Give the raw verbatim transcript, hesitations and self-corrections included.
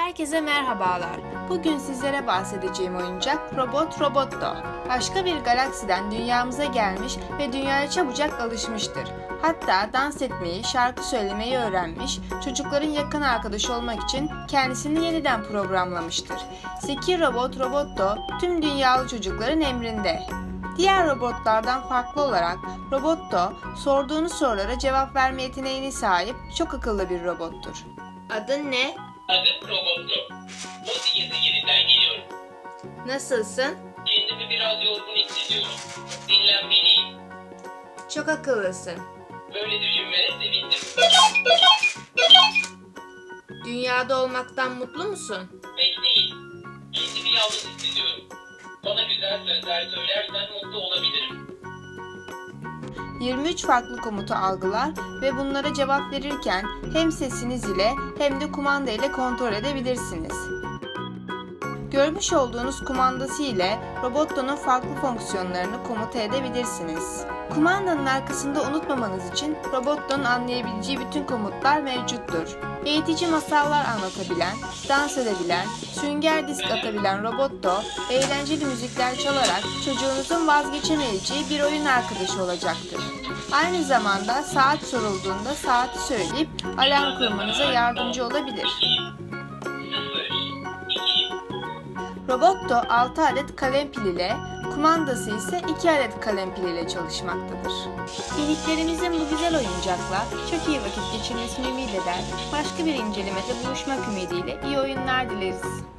Herkese merhabalar. Bugün sizlere bahsedeceğim oyuncak Robot Robotto. Başka bir galaksiden dünyamıza gelmiş ve dünyaya çabucak alışmıştır. Hatta dans etmeyi, şarkı söylemeyi öğrenmiş, çocukların yakın arkadaşı olmak için kendisini yeniden programlamıştır. Zeki Robot Robotto tüm dünyalı çocukların emrinde. Diğer robotlardan farklı olarak Robotto sorduğunuz sorulara cevap verme yeteneğine sahip çok akıllı bir robottur. Adın ne? Adım Robotto. Mod yeniden geliyorum. Nasılsın? Kendimi biraz yorgun hissediyorum. Dinlenmeliyim. Çok akıllısın. Böyle düşünmene sevindim. Dünyada olmaktan mutlu musun? Pek değil. Kendimi yalnız hissediyorum. Bana güzel sözler söylersen mutlu olabilirim. yirmi üç farklı komutu algılar ve bunlara cevap verirken hem sesiniz ile hem de kumanda ile kontrol edebilirsiniz. Görmüş olduğunuz kumandası ile Robotto'nun farklı fonksiyonlarını komuta edebilirsiniz. Kumandanın arkasında unutmamanız için Robotto'nun anlayabileceği bütün komutlar mevcuttur. Eğitici masallar anlatabilen, dans edebilen, sünger disk atabilen Robotto, eğlenceli müzikler çalarak çocuğunuzun vazgeçemeyeceği bir oyun arkadaşı olacaktır. Aynı zamanda saat sorulduğunda saati söyleyip alarm kurmanıza yardımcı olabilir. Robotto altı adet kalem pil ile, kumandası ise iki adet kalem pil ile çalışmaktadır. Miniklerimizin bu güzel oyuncakla çok iyi vakit geçirmesini ümit eder, başka bir incelemede buluşmak ümidiyle iyi oyunlar dileriz.